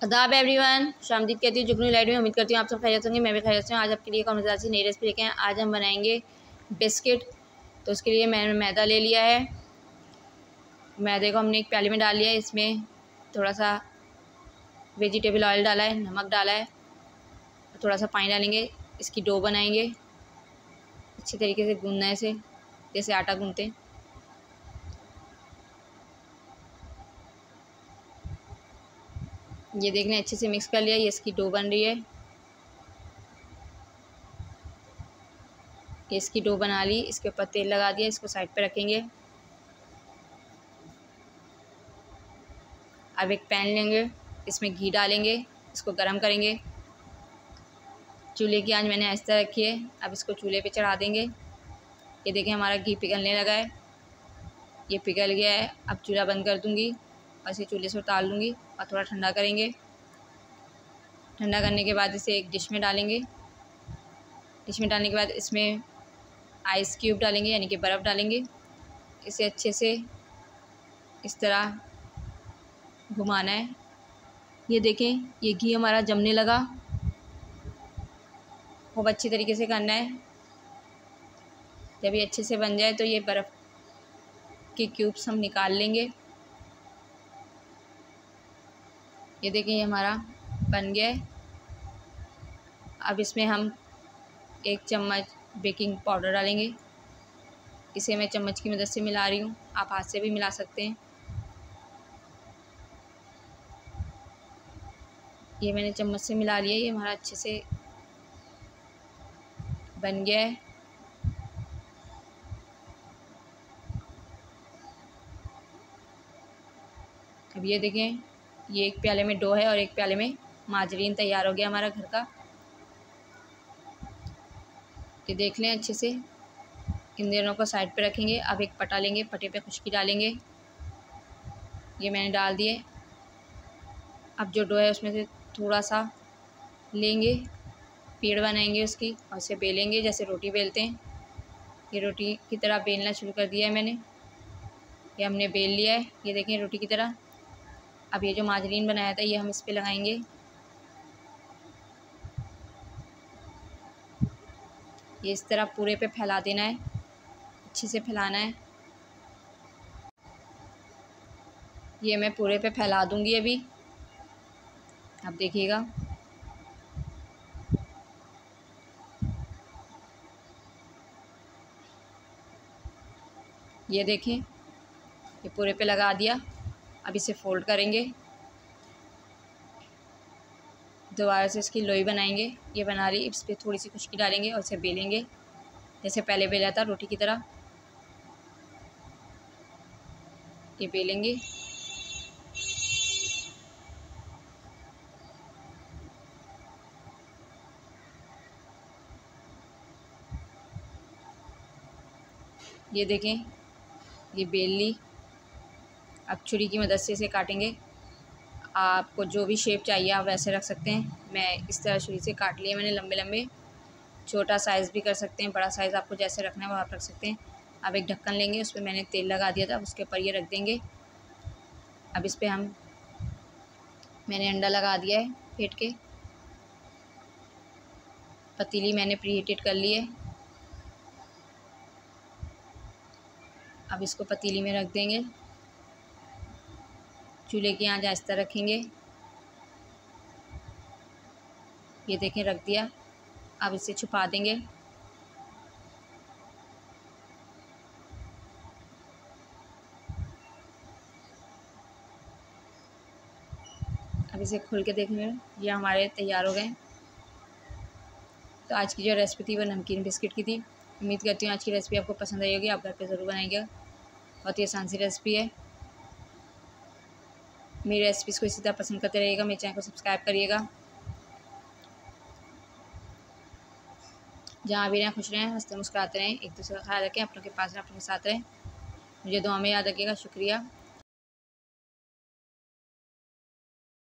आदाब एवरीवन, शामदीद कहती हूँ जुगनू लाइट में। उम्मीद करती हूँ आप सब खैरियत होंगे, मैं भी खैरियत से हूँ। आज आपके लिए कौन सी नई रेसिपी लेके हैं। आज हम बनाएंगे बिस्किट। तो उसके लिए मैंने मैदा ले लिया है। मैदे को हमने एक प्याले में डाल लिया है। इसमें थोड़ा सा वेजिटेबल ऑयल डाला है, नमक डाला है, थोड़ा सा पानी डालेंगे। इसकी डो बनाएंगे, अच्छी तरीके से गूंदना है इसे, जैसे आटा गूंदते हैं। ये देख लें, अच्छे से मिक्स कर लिया। ये इसकी डो बन रही है। ये इसकी डो बना ली। इसके ऊपर तेल लगा दिया, इसको साइड पे रखेंगे। अब एक पैन लेंगे, इसमें घी डालेंगे, इसको गरम करेंगे। चूल्हे की आंच मैंने आहिस्ता रखी है। अब इसको चूल्हे पे चढ़ा देंगे। ये देखें, हमारा घी पिघलने लगा है। ये पिघल गया है। अब चूल्हा बंद कर दूंगी और इसे चूल्हे से उतार लूँगी और थोड़ा ठंडा करेंगे। ठंडा करने के बाद इसे एक डिश में डालेंगे। डिश में डालने के बाद इसमें आइस क्यूब डालेंगे, यानी कि बर्फ़ डालेंगे। इसे अच्छे से इस तरह घुमाना है। ये देखें, ये घी हमारा जमने लगा। खूब अच्छी तरीके से करना है। जब ये अच्छे से बन जाए तो ये बर्फ़ के क्यूब्स हम निकाल लेंगे। ये देखें, ये हमारा बन गया है। अब इसमें हम 1 चम्मच बेकिंग पाउडर डालेंगे। इसे मैं चम्मच की मदद से मिला रही हूँ, आप हाथ से भी मिला सकते हैं। ये मैंने चम्मच से मिला लिया। ये हमारा अच्छे से बन गया है। अब ये देखें, ये एक प्याले में डो है और एक प्याले में माजरीन तैयार हो गया हमारा घर का। ये देख लें अच्छे से। इन दोनों को साइड पे रखेंगे। अब एक पटा लेंगे, पटे पे खुशकी डालेंगे। ये मैंने डाल दिए। अब जो डो है उसमें से थोड़ा सा लेंगे, पेड़ बनाएंगे उसकी और उसे बेलेंगे जैसे रोटी बेलते हैं। ये रोटी की तरह बेलना शुरू कर दिया है मैंने। ये हमने बेल लिया है। ये देखें, रोटी की तरह। अब ये जो माजरीन बनाया था ये हम इस पे लगाएंगे। ये इस तरह पूरे पे फैला देना है, अच्छे से फैलाना है। ये मैं पूरे पे फैला दूंगी अभी, आप देखिएगा। ये देखें, ये पूरे पे लगा दिया। अब इसे फोल्ड करेंगे, दोबारा से इसकी लोई बनाएंगे। ये बना ली। इस पर थोड़ी सी खुशकी डालेंगे और इसे बेलेंगे जैसे पहले बेला था रोटी की तरह। ये बेलेंगे। ये देखें, ये बेल ली। अब छुरी की मदद से इसे काटेंगे। आपको जो भी शेप चाहिए आप वैसे रख सकते हैं। मैं इस तरह छुरी से काट लिए मैंने, लंबे लंबे। छोटा साइज़ भी कर सकते हैं, बड़ा साइज़ आपको जैसे रखना है वो आप रख सकते हैं। अब एक ढक्कन लेंगे, उस पर मैंने तेल लगा दिया था, उसके ऊपर ये रख देंगे। अब इस पर मैंने अंडा लगा दिया है फेंट के। पतीली मैंने प्रीहीटेड कर ली है। अब इसको पतीली में रख देंगे। चूल्हे की आंच आहिस्ता रखेंगे। ये देखें, रख दिया। अब इसे छुपा देंगे। अब इसे खोल के देखेंगे, ये हमारे तैयार हो गए। तो आज की जो रेसिपी थी वो नमकीन बिस्किट की थी। उम्मीद करती हूँ आज की रेसिपी आपको पसंद आई होगी। आप घर पे ज़रूर बनाइएगा, बहुत ही आसान सी रेसिपी है। मेरी रेसिपीज़ को इसी तरह पसंद करते रहिएगा। मेरे चैनल को सब्सक्राइब करिएगा। जहाँ भी रहें खुश रहें, हंसते मुस्कुराते रहें, एक दूसरे का ख्याल रखें, अपनों के पास रहें, अपनों के साथ रहें। मुझे दुआ में याद रखिएगा। शुक्रिया।